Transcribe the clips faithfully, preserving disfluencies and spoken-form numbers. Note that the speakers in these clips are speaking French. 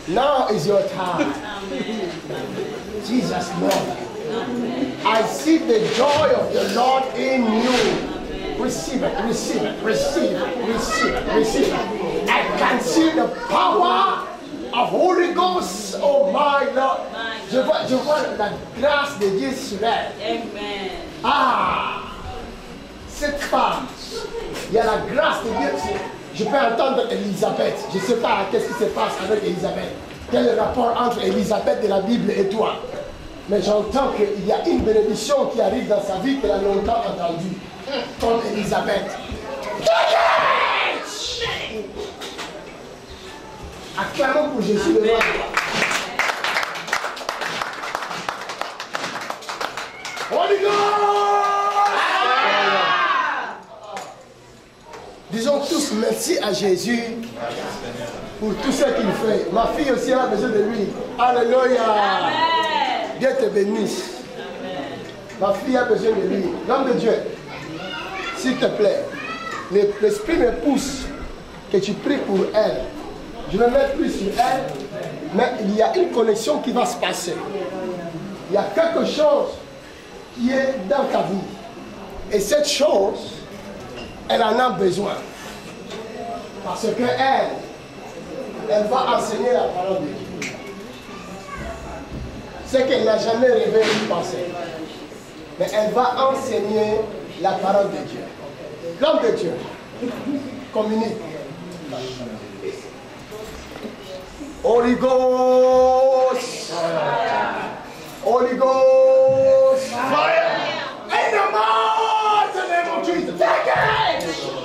Now is your time. Jesus Lord. I see the joy of the Lord in you. Receive it, receive it, receive it, receive it, receive it. I can see the power of Holy Ghost. Oh my Lord. Je vois, je vois la grâce de Dieu sur elle. Amen. Ah, cette femme, il y a la grâce de Dieu. Je peux entendre Elisabeth. Je ne sais pas qu'est-ce qui se passe avec Elisabeth. Quel est le rapport entre Elisabeth de la Bible et toi? Mais j'entends qu'il y a une bénédiction qui arrive dans sa vie qu'elle a longtemps entendue. Comme Elisabeth. Acclamons pour Jésus le roi. Holy Ghost! Disons tous merci à Jésus pour tout ce qu'il fait. Ma fille aussi a besoin de lui. Alléluia! Dieu te bénisse. Ma fille a besoin de lui. L'homme de Dieu, s'il te plaît, l'esprit me pousse que tu pries pour elle. Je ne mets plus sur elle, mais il y a une connexion qui va se passer. Il y a quelque chose qui est dans ta vie. Et cette chose, elle en a besoin. Parce qu'elle, elle va enseigner la parole de Dieu. C'est qu'elle n'a jamais rêvé ni pensé. Mais elle va enseigner la parole de Dieu. L'homme de Dieu communique. Holy Ghost! Holy Ghost! Fire! In the mighty name of Jesus! Take it!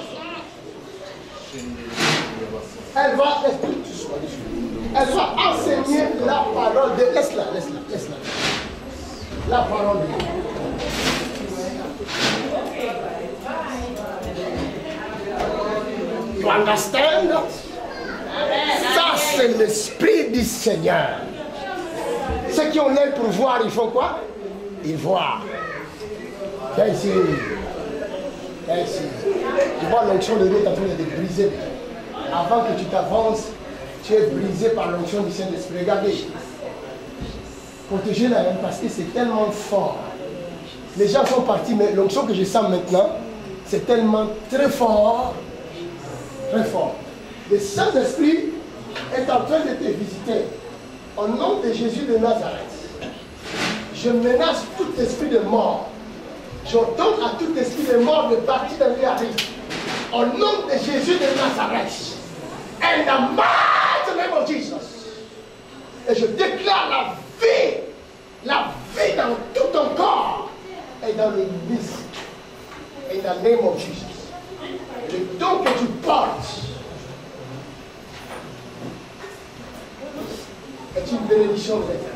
Elle va, elle va enseigner la parole de... Laisse-la, laisse-la, laisse-la. La parole de Dieu. You understand? Ça, c'est l'esprit du Seigneur. Ceux qui ont l'œil pour voir, ils font quoi? Ils voient. Viens ici. Viens ici. Tu vois l'onction de Dieu est en train de te briser. Avant que tu t'avances, tu es brisé par l'onction du Saint-Esprit. Regardez. Protégez la main parce que c'est tellement fort. Les gens sont partis, mais l'onction que je sens maintenant, c'est tellement très fort. Très fort. Le Saint-Esprit est en train de te visiter. Au nom de Jésus de Nazareth, je menace tout esprit de mort. J'ordonne à tout esprit de mort de partir dans les arrières. Au nom de Jésus de Nazareth, in the mighty name of Jesus. Et je déclare la vie, la vie dans tout ton corps et dans le ministère. In the name of Jesus. Le don que tu portes est une bénédiction de l'Éternel.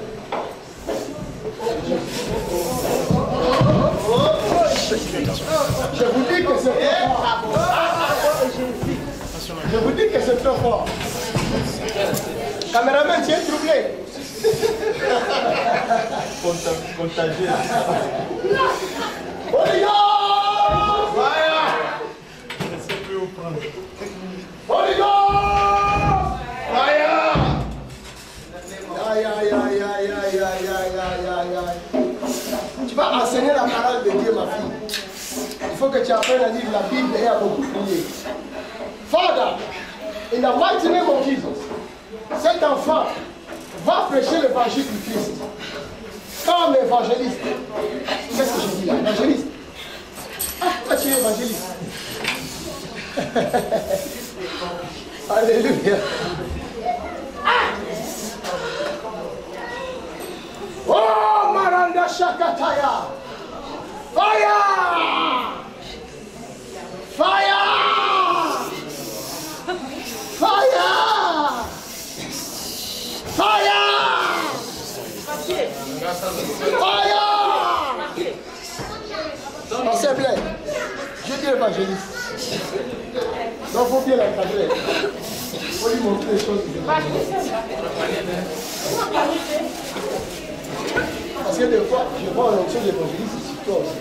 Je vous dis que c'est trop fort. Je vous dis que c'est trop fort. Caméraman, tu es troublé. Contagieux. Holy Ghost! Fire! Je ne sais plus où prendre. Holy Ghost! Fire! Aïe, aïe, aïe, aïe, aïe, aïe, aïe, aïe, aïe, aïe. Tu vas enseigner la parole de Dieu, ma fille. Il faut que tu apprennes à lire la Bible et à beaucoup prier. Father, in the mighty name of Jesus, cet enfant va prêcher l'évangile du Christ. Comme évangéliste. Qu'est-ce que je dis là? Évangéliste. Ah, toi tu es évangéliste. Alléluia. Ah! Oh, Maranda Shakataya! Fire! Fire! Fire! Fire! Fire! S'il vous plaît, je dis évangéliste. Donc, il faut bien l'encadrer. Il faut lui montrer les choses. Parce que des fois, je vois l'onction de l'évangéliste sur toi aussi.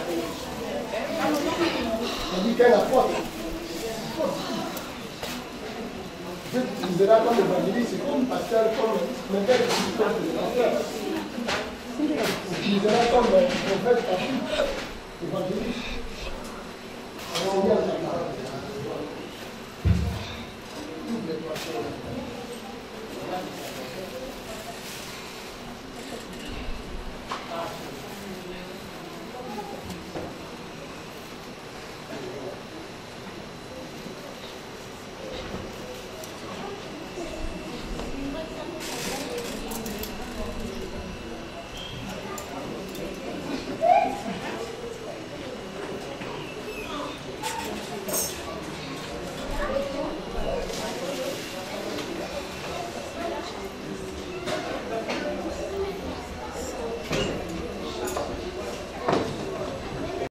On dit qu'elle apporte. Tu utiliseras comme évangéliste, comme pasteur, comme menteur, comme pasteur. Tu utiliseras comme prophète, évangéliste.